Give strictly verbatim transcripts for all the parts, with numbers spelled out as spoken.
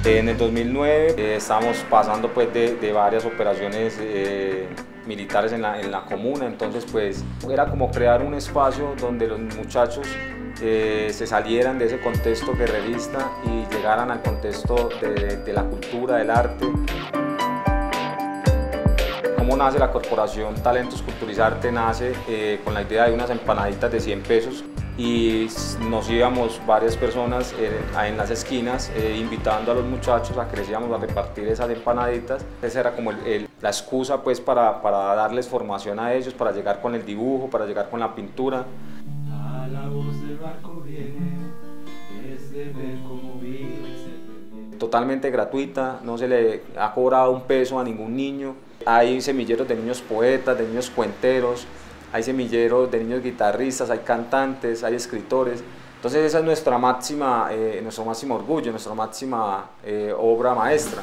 En el dos mil nueve eh, estábamos pasando pues, de, de varias operaciones eh, militares en la, en la comuna, entonces pues era como crear un espacio donde los muchachos eh, se salieran de ese contexto guerrerista y llegaran al contexto de, de la cultura, del arte. ¿Cómo nace la corporación Talentos Culturizarte? Nace eh, con la idea de unas empanaditas de cien pesos y nos íbamos varias personas eh, en las esquinas eh, invitando a los muchachos a que les íbamos a repartir esas empanaditas. Esa era como el, el, la excusa pues, para, para darles formación a ellos, para llegar con el dibujo, para llegar con la pintura. A la voz del barco viene, es de ver cómo vive. Totalmente gratuita, no se le ha cobrado un peso a ningún niño. Hay semilleros de niños poetas, de niños cuenteros, hay semilleros de niños guitarristas, hay cantantes, hay escritores. Entonces esa es nuestra máxima, eh, nuestro máximo orgullo, nuestra máxima eh, obra maestra.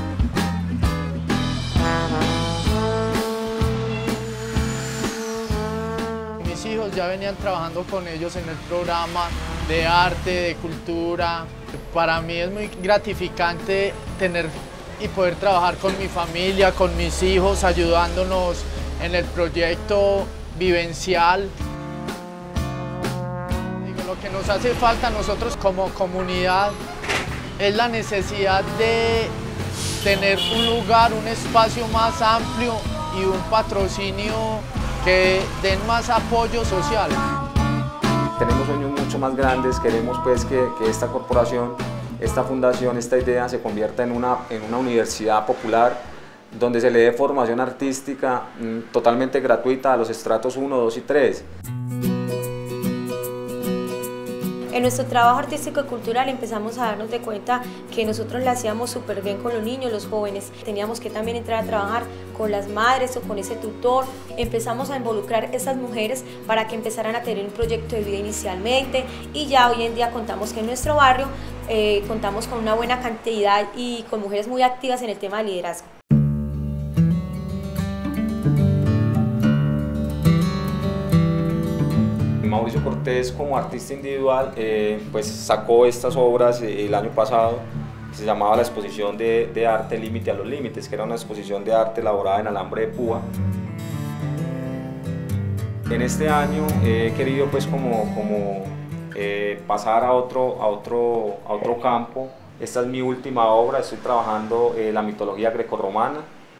Mis hijos ya venían trabajando con ellos en el programa de arte, de cultura. Para mí es muy gratificante tener y poder trabajar con mi familia, con mis hijos, ayudándonos en el proyecto vivencial. Digo, lo que nos hace falta a nosotros como comunidad es la necesidad de tener un lugar, un espacio más amplio y un patrocinio que den más apoyo social. Tenemos sueños mucho más grandes, queremos pues que, que esta corporación, esta fundación, esta idea se convierta en una, en una universidad popular donde se le dé formación artística mmm, totalmente gratuita a los estratos uno, dos y tres. En nuestro trabajo artístico y cultural empezamos a darnos de cuenta que nosotros lo hacíamos súper bien con los niños, los jóvenes. Teníamos que también entrar a trabajar con las madres o con ese tutor. Empezamos a involucrar a esas mujeres para que empezaran a tener un proyecto de vida inicialmente y ya hoy en día contamos que en nuestro barrio eh, contamos con una buena cantidad y con mujeres muy activas en el tema de liderazgo. Mauricio Cortés, como artista individual, eh, pues sacó estas obras eh, el año pasado, que se llamaba la exposición de, de arte Límite a los Límites, que era una exposición de arte elaborada en alambre de púa. En este año eh, he querido pues como, como eh, pasar a otro, a, otro, a otro campo. Esta es mi última obra, estoy trabajando eh, la mitología grecorromana.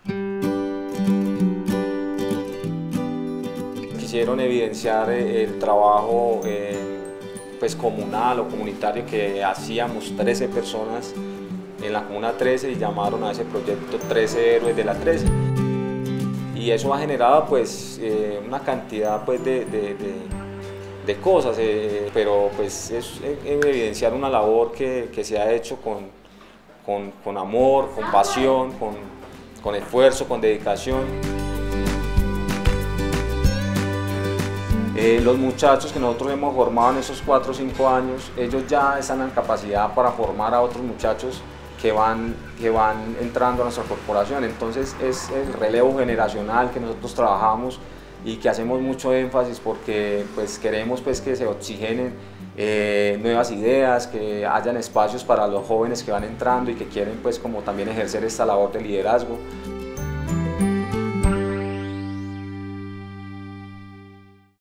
Quisieron evidenciar el trabajo eh, pues comunal o comunitario que hacíamos trece personas en la Comuna trece y llamaron a ese proyecto trece Héroes de la trece. Y eso ha generado pues, eh, una cantidad pues, de, de, de, de cosas, eh, pero pues, es evidenciar una labor que, que se ha hecho con, con, con amor, con pasión, con, con esfuerzo, con dedicación. Eh, los muchachos que nosotros hemos formado en esos cuatro o cinco años, ellos ya están en capacidad para formar a otros muchachos que van, que van entrando a nuestra corporación. Entonces es el relevo generacional que nosotros trabajamos y que hacemos mucho énfasis porque pues, queremos pues, que se oxigenen eh, nuevas ideas, que hayan espacios para los jóvenes que van entrando y que quieren pues, como también ejercer esta labor de liderazgo.